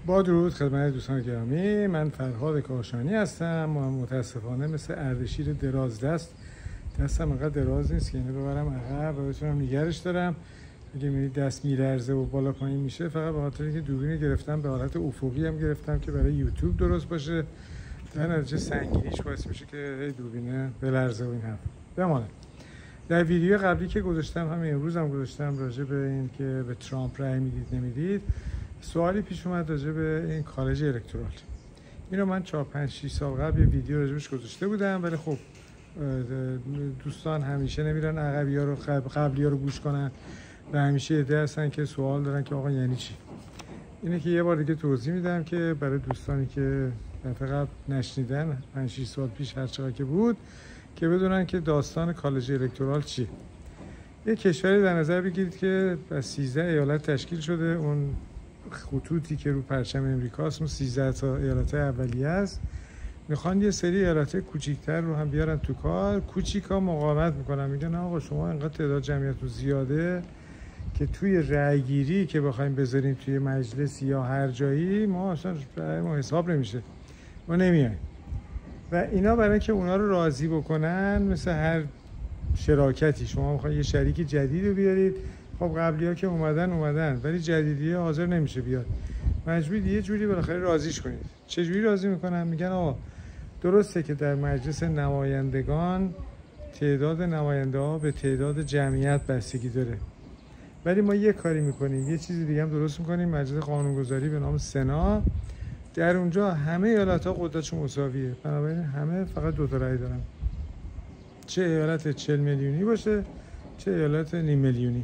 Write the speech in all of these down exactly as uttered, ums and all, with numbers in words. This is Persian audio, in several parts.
با درود خدمت دوستان گرامی، من فرهاد کاشانی هستم. متاسفانه مثل اردشیر دراز دست دستم انقدر دراز نیست که اینو ببرم عقب و بتونم نگرش دارم. اگه میبینید دست میلرزه و بالا پایین میشه، فقط به خاطر اینکه دوربین گرفتم به حالت افقی هم گرفتم که برای یوتیوب درست باشه. در نتیجه سنگینیش باعث میشه که دوربین بلرزه و این حرف بمونه. در ویدیو قبلی که گذاشتم، همین امروز هم گذاشتم، راجع به این که به ترامپ رأی میدید نمیدید، سوالی پیش اومد راجع به این کالج الکترال. اینو من چهار پنج شش سال قبل یه ویدیو راجعش گذاشته بودم، ولی خب دوستان همیشه نمیرن عقبی ها رو قبلی ها رو گوش کنن و همیشه ایده هستن که سوال دارن که آقا یعنی چی. اینه که یه بار دیگه توضیح میدم که برای دوستانی که دفعه قبل نشنیدن، پنج شش سال پیش هر چقدر که بود، که بدونن که داستان کالج الکترال چیه. یک کشوری در نظر بگیرید که از سیزده ایالت تشکیل شده. اون خطوطی که رو پرچم امریکاست اون سیزده تا ایالت اولیه است. میخوان یه سری ایالت کوچیک‌تر رو هم بیارن تو کار. کوچیک‌ها مقاومت میکنن، میگن آقا شما اینقدر تعداد جمعیتتون زیاده که توی رأی‌گیری که بخوایم بذاریم توی مجلس یا هر جایی ما اصلا ما حساب نمیشه، ما نمیایم. و اینا برای اینکه اونا رو راضی بکنن، مثل هر شراکتی شما میخواین یه شریک جدید رو بیارید، خب قبلی ها که اومدن اومدن ولی جدیدی ها حاضر نمیشه بیاد، مجبورید یه جوری بالاخره راضیش کنید. چه جوری راضی میکنن؟ میگن آقا درسته که در مجلس نمایندگان تعداد نماینده ها به تعداد جمعیت بستگی داره، ولی ما یه کاری میکنیم، یه چیزی دیگه هم درست میکنیم، مجلس قانونگذاری به نام سنا. در اونجا همه ایالت ها قدرتشون مساویه، بنابراین همه فقط دو تا رأی دارن، چه ایالت چهل میلیونی باشه چه ایالت نیم میلیونی.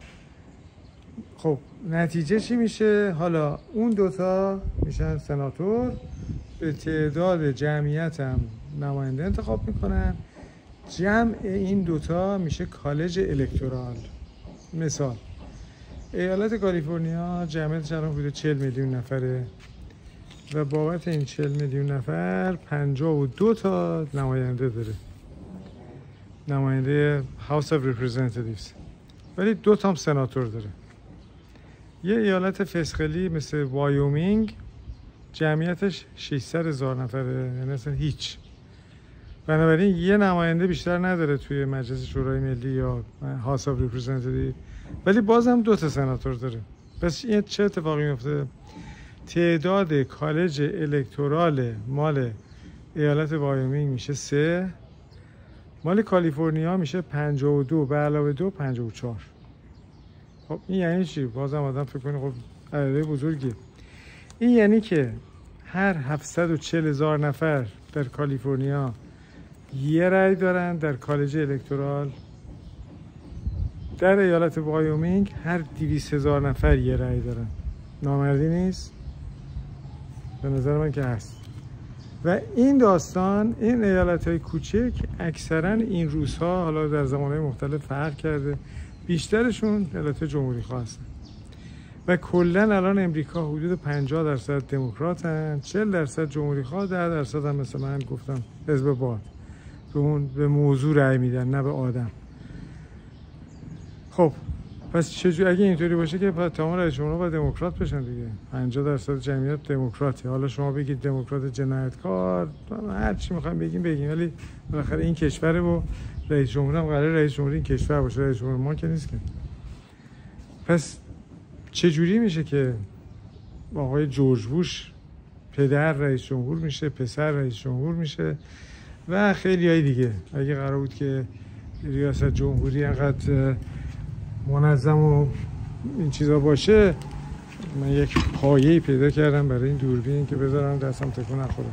خب نتیجه چی میشه؟ حالا اون دوتا میشن سناتور، به تعداد جمعیت هم نماینده انتخاب میکنن، جمع این دوتا میشه کالج الکترال. مثال ایالت کالیفرنیا جمعیتش الان حدود چهل میلیون نفره و بابت این چهل میلیون نفر پنجاه و دو تا نماینده داره، نماینده House of Representatives، ولی دو تا هم سناتور داره. یه ایالت فسقلی مثل وایومینگ جمعیتش ششصد هزار نفره، یعنی اصلا هیچ، بنابراین یه نماینده بیشتر نداره توی مجلس شورای ملی یا House of Representatives، ولی بازم دو تا سناتور داره. پس این چه اتفاقی میفته؟ تعداد کالج الکترال مال ایالت وایومینگ میشه سه، مال کالیفرنیا میشه پنجاه و دو، به علاوه دو پنجاه و چهار. خب این یعنی چی؟ بازم آدم فکر کنه خب عدد بزرگی. این یعنی که هر هفتصد و چهل هزار نفر در کالیفرنیا یه رأی دارن در کالج الکترال. در ایالت وایومینگ هر دویست هزار نفر یه رأی دارن. نامردی نیست؟ به نظر من که هست. و این داستان، این ایالت‌های کوچک اکثرا این روزها، حالا در زمانهای مختلف فرق کرده، بیشترشون ایالت جمهوری خواه هستن و کلا الان امریکا حدود پنجاه درصد دموکراتن، چهل درصد جمهوری خواه، ده درصد هم مثل من گفتم حزب باد، به اون به موضوع رأی میدن نه به آدم. خب پس چجوری اگه اینطوری باشه که تمام رئیس جمهورها باید دموکرات بشن دیگه؟ پنجاه درصد جمعیت دموکراته. حالا شما بگید دموکرات جنایتکار، هر چی میخوایم بگیم بگیم، ولی بالاخره این کشوره و رئیس جمهور هم قراره رئیس جمهور این کشور باشه، رئیس جمهور ما که نیست که. پس چجوری میشه که آقای جورج بوش پدر رئیس جمهور میشه، پسر رئیس جمهور میشه و خیلی های دیگه؟ اگه قرار بود که ریاست جمهوری انقدر منظم و این چیزا باشه، من یک پایه‌ای پیدا کردم برای این دوربین که بذارم دستم تکون نخوره.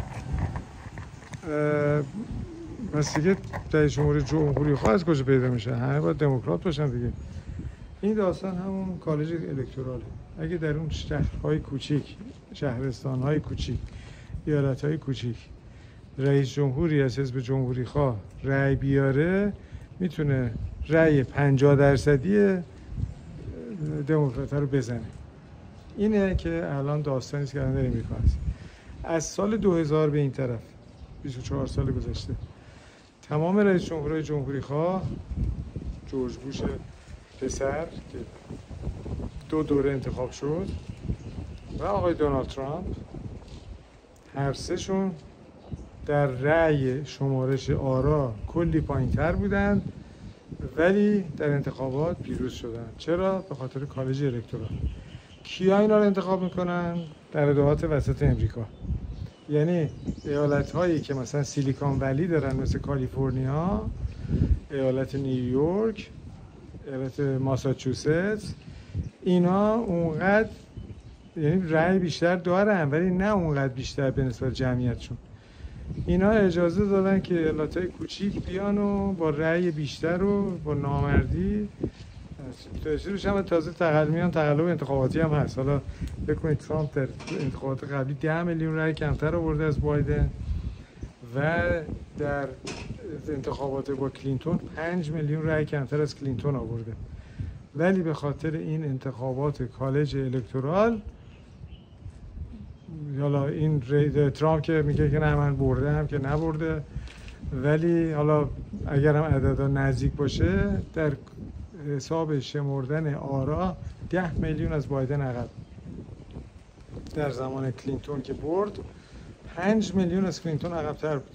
پس دیگه رئیس جمهور جمهوری خواه از کجا پیدا میشه؟ همه باید دموکرات باشن دیگه. این داستان همون کالج الکتراله. اگه در اون شهرهای کوچیک، شهرستانهای کوچیک، ایالتهای کوچیک رئیس جمهوری از حزب جمهوری خواه رأی بیاره، میتونه رأی پنجاه درصدی دموکرات رو بزنه. اینه که الان داستانی است که الان در امریکا هست. از سال دو هزار به این طرف، بیست و چهار سال گذشته، تمام رئیس جمهورهای جمهوری خواه، جورج بوش پسر که دو دوره انتخاب شد، و آقای دونالد ترامپ هر سه شون در رأی شمارش آرا کلی پایین تر بودن ولی در انتخابات پیروز شدن. چرا؟ به خاطر کالج الکتورال. کیا اینا رو انتخاب میکنن؟ در ایالات وسط امریکا، یعنی ایالت هایی که مثلا سیلیکون ولی دارن مثل کالیفرنیا، ایالت نیویورک، ایالت ماساچوست، اینا اونقدر یعنی رأی بیشتر دارن ولی نه اونقدر بیشتر به نسبت جمعیتشون. اینا اجازه دادن که ایالت‌های کوچیک بیان و با رأی بیشتر و با نامردی تاثیرش هم تازه تقلب میان. تقلب انتخاباتی هم هست. حالا بکنید ترامپ در انتخابات قبلی ده میلیون رأی کمتر آورده از بایدن و در انتخابات با کلینتون پنج میلیون رأی کمتر از کلینتون آورده، ولی به خاطر این انتخابات کالج الکتورال حالا این ترامپ که میگه که نه من بردم که نبرده، ولی حالا اگر هم عددا نزدیک باشه در حساب شمردن آرا ده میلیون از بایدن عقب. در زمان کلینتون که برد پنج میلیون از کلینتون عقب‌تر بود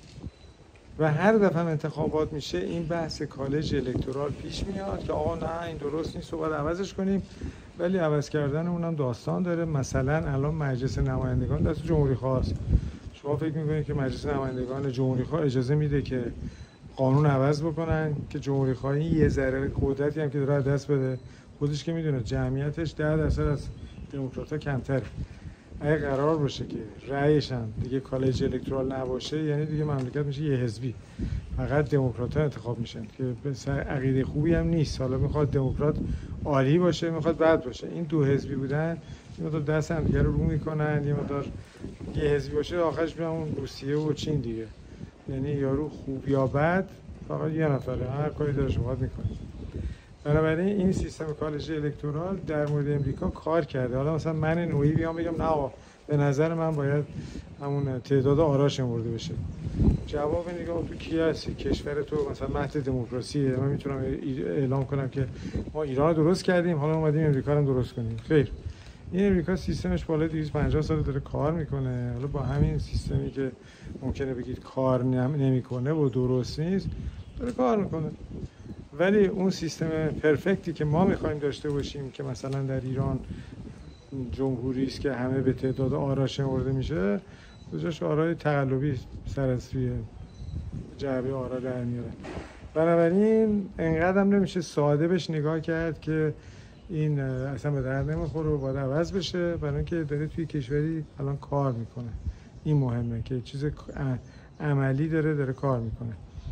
و هر دفعه انتخابات میشه این بحث کالج الکتورال پیش میاد که آقا نه این درست نیست و باید عوضش کنیم، ولی عوض کردن اونم داستان داره. مثلا الان مجلس نمایندگان دست جمهوری خواست. شما فکر میکنید که مجلس نمایندگان جمهوری خواه اجازه میده که قانون عوض بکنن که جمهوری خواهی یه ذره قدرتی هم که داره دست بده؟ خودش که میدونه جمعیتش ده درصد از دموکرات‌ها کمتره. اگه قرار باشه که رأیش هم دیگه کالج الکترال نباشه یعنی دیگه مملکت میشه یه حزبی، فقط دموکرات‌ها انتخاب میشن که به عقیده خوبی هم نیست. حالا میخواد دموکرات عالی باشه میخواد بد باشه. این دو حزبی بودن یه مقدار دست هم دیگه رو رو میکنن، یه مقدار یه حزبی باشه آخرش میام اون روسیه و چین دیگه، یعنی یارو خوب یا بد فقط یه نفره هر کاری داره شما میکنه. بنابراین این سیستم کالج الکتورال در مورد امریکا کار کرده. حالا مثلا من نوعی بیام بگم نه آقا به نظر من باید همون تعداد آرا شمرده بشه، جواب نگاه تو کی هستی؟ کشور تو مثلا مهد دموکراسیه، من میتونم اعلام کنم که ما ایران رو درست کردیم حالا اومدیم امریکا رو درست کنیم. خیر، این امریکا سیستمش بالای دویست و پنجاه سال داره کار میکنه. حالا با همین سیستمی که ممکنه بگید کار نمیکنه و درست نیست داره کار میکنه، ولی اون سیستم پرفکتی که ما میخوایم داشته باشیم که مثلا در ایران جمهوری است که همه به تعداد آرا شمرده میشه، بجاش آرای تقلبی سر از توی جعبه آرا در میاره. بنابراین انقدر هم نمیشه ساده بهش نگاه کرد که این اصلا به درد نمیخوره و باید عوض بشه، برای اینکه داره توی کشوری الان کار میکنه. این مهمه که چیز عملی داره داره کار میکنه.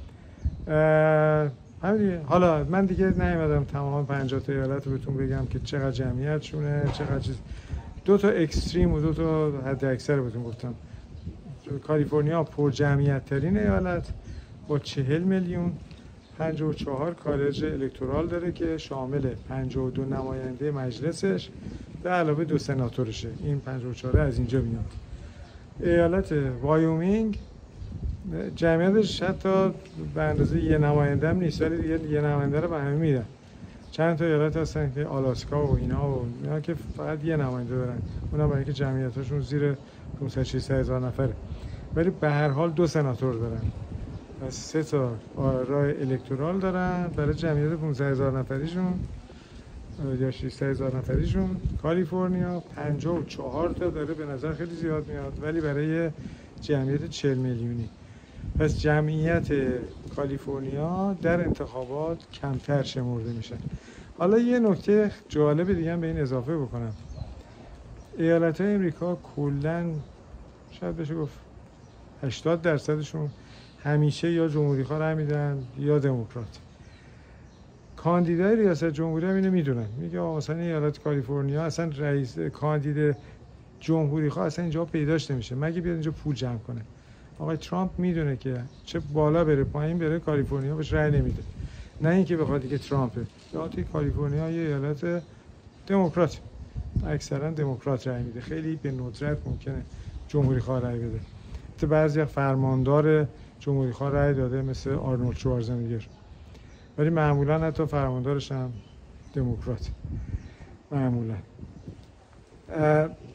همین. حالا من دیگه نیومدم تمام پنجاه تا ایالت رو بهتون بگم که چقدر جمعیتشونه، چقدر چیز. دو تا اکستریم و دو تا حد اکثر بهتون گفتم. کالیفرنیا پر جمعیت ترین ایالت با چهل میلیون، پنجاه و چهار کالج الکتورال داره که شامل پنجاه و دو نماینده مجلسش به علاوه دو سناتورشه. این پنجاه و چهار از اینجا میاد. ایالت وایومینگ جمعیتش حتی به اندازه یه نماینده هم نیست، ولی دیگه یه نماینده رو به همه میدن. چند تا ایالت هستن که آلاسکا و اینا و اینا که فقط یه نماینده دارن، اونم برای اینکه جمعیتشون زیر پانصد ششصد هزار نفره، ولی به هر حال دو سناتور دارن. پس سه تا راه الکتورال دارن برای جمعیت پانصد هزار نفریشون یا ششصد هزار نفریشون. کالیفرنیا پنجاه و چهار تا داره، به نظر خیلی زیاد میاد، ولی برای جمعیت چهل میلیونی. پس جمعیت کالیفرنیا در انتخابات کمتر شمرده میشه. حالا یه نکته جالب دیگه هم به این اضافه بکنم. ایالت‌های امریکا کلاً شاید بشه گفت هشتاد درصدشون همیشه یا جمهوری‌خواه رای میدن یا دموکرات. کاندیدای ریاست جمهوری هم اینو میدونن، میگه مثلا ایالت کالیفرنیا اصلا رئیس کاندید جمهوری‌خواه اصلا اینجا پیداش نمیشه مگه بیاد اینجا پول جمع کنه. آقای ترامپ میدونه که چه بالا بره پایین بره کالیفرنیا بهش رای نمیده، نه اینکه بخواد دیگه ترامپه. یا توی کالیفرنیا یه ایالت دموکرات، اکثرا دموکرات رای میده، خیلی به ندرت ممکنه جمهوری خواه رای بده. تو بعضی فرماندار جمهوری خواه رای داده مثل آرنولد شوارزنگر، ولی معمولا حتی فرماندارش هم دموکرات معمولا.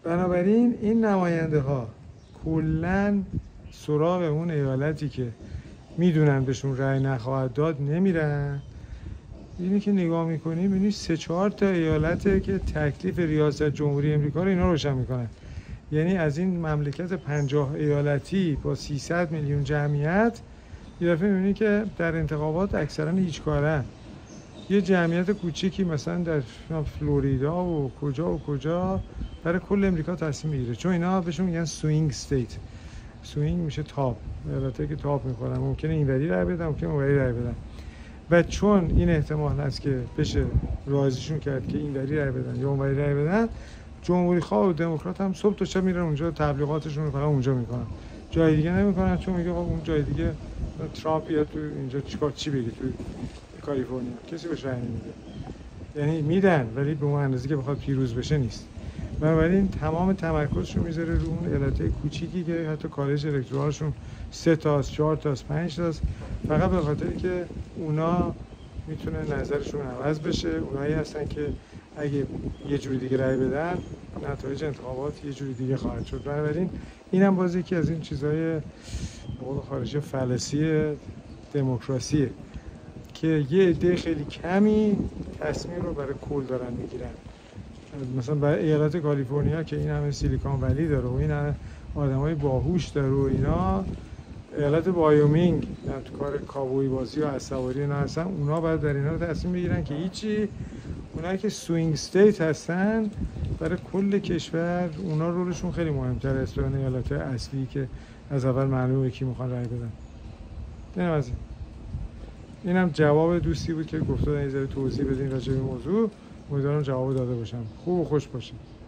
بنابراین این نماینده ها کلن سراغ اون ایالتی که میدونن بهشون رأی نخواهد داد نمیرن. اینی که نگاه میکنیم ببینید سه چهار تا ایالته که تکلیف ریاست جمهوری امریکا رو اینا روشن میکنن. یعنی از این مملکت پنجاه ایالتی با سیصد میلیون جمعیت یه دفعه میبینی که در انتخابات اکثرا هیچ کارن. یه جمعیت کوچیکی مثلا در فلوریدا و کجا و کجا برای کل امریکا تصمیم میگیره، چون اینا بهشون میگن سوینگ استیت. سوینگ میشه تاب، البته که تاب میکنن، ممکنه اینوری رای بدن، ممکنه اونوری رای بدن. و چون این احتمال هست که بشه راضیشون کرد که اینوری رای بدن یا اونوری رای بدن، جمهوری خواه و دموکرات هم صبح تا شب میرن اونجا تبلیغاتشون رو فقط اونجا میکنن، جای دیگه نمیکنن، چون میگه اون جای دیگه ترامپ یا تو اینجا چیکار چی بگه تو کالیفرنیا کسی بهش رای نمیده. یعنی میدن ولی به اون اندازه که بخواد پیروز بشه نیست. بنابراین تمام تمرکزشون میذاره رو اون ایالت‌های کوچیکی که حتی کالج الکتورالشون سه تاست، چهار تاست، پنج تاست، فقط به خاطری که اونا میتونه نظرشون عوض بشه. اونایی هستن که اگه یه جوری دیگه رأی بدن نتایج انتخابات یه جوری دیگه خواهد شد. بنابراین اینم باز یکی از این چیزهای به قول خارجی فلسی دموکراسیه که یه عده خیلی کمی تصمیم رو برای کل دارن میگیرن. مثلا برای ایالت کالیفرنیا که این همه سیلیکون ولی داره و این همه آدمای باهوش داره و اینا، ایالت وایومینگ تو کار کاوبوی بازی و اسواری اینا هستن، اونا باید در اینا تصمیم بگیرن که هیچی. اونایی که سوینگ استیت هستن برای کل کشور اونا رولشون خیلی مهمتره از اون ایالت اصلی که از اول معلومه کی میخوان رای بدن. اینم از این. اینم جواب دوستی بود که گفته این ذره توضیح بدین راجع به موضوع. امیدوارم جواب داده باشم. خوب و خوش باشید.